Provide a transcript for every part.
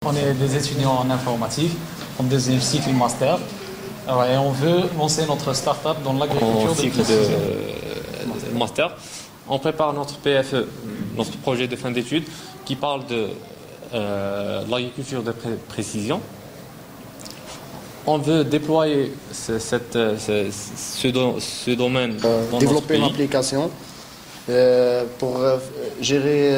On est des étudiants en informatique, en deuxième cycle master, et on veut lancer notre start-up dans l'agriculture En de cycle précision. de master. On prépare notre PFE, notre projet de fin d'études, qui parle de l'agriculture de précision. On veut déployer ce domaine dans développer une notre pays. application pour gérer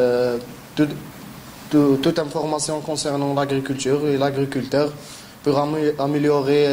toute information concernant l'agriculture et l'agriculteur pour améliorer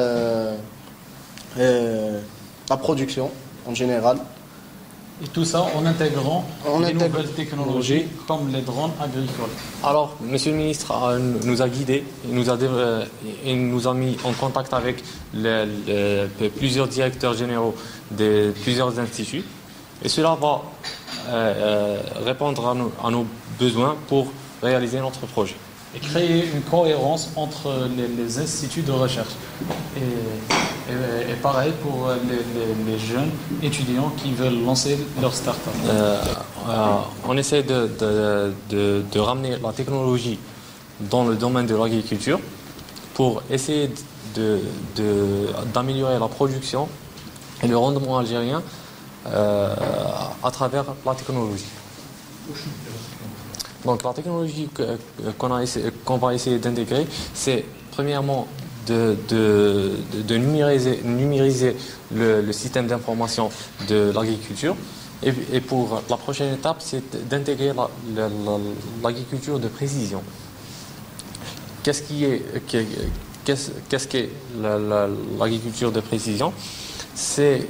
la production en général. Et tout ça en intégrant des nouvelles technologies comme les drones agricoles. Alors, Monsieur le ministre nous a guidés, il nous a mis en contact avec plusieurs directeurs généraux de plusieurs instituts. Et cela va répondre à nos besoins pour réaliser notre projet. Et créer une cohérence entre les instituts de recherche. Et pareil pour les jeunes étudiants qui veulent lancer leur start-up. On essaie de ramener la technologie dans le domaine de l'agriculture pour essayer d'améliorer la production et le rendement algérien à travers la technologie. Donc la technologie qu'on va essayer d'intégrer, c'est premièrement de numériser le système d'information de l'agriculture. Et pour la prochaine étape, c'est d'intégrer l'agriculture de précision. Qu'est-ce qu'est l'agriculture de précision? C'est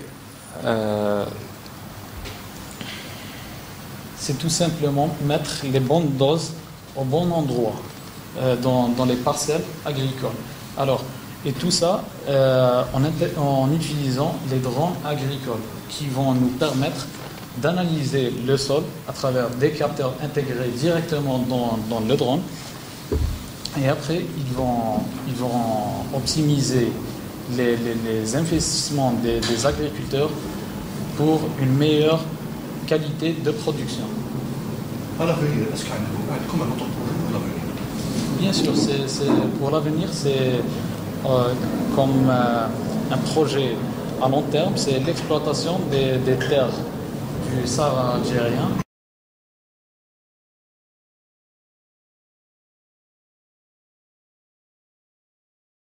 tout simplement mettre les bonnes doses au bon endroit dans les parcelles agricoles. Alors, et tout ça en utilisant les drones agricoles qui vont nous permettre d'analyser le sol à travers des capteurs intégrés directement dans le drone. Et après, ils vont optimiser les investissements des agriculteurs pour une meilleure qualité de production. À l'avenir, est-ce qu'il y a comme un autre projet pour l'avenir? Bien sûr, pour l'avenir, c'est comme un projet à long terme, c'est l'exploitation des terres du Sahara algérien.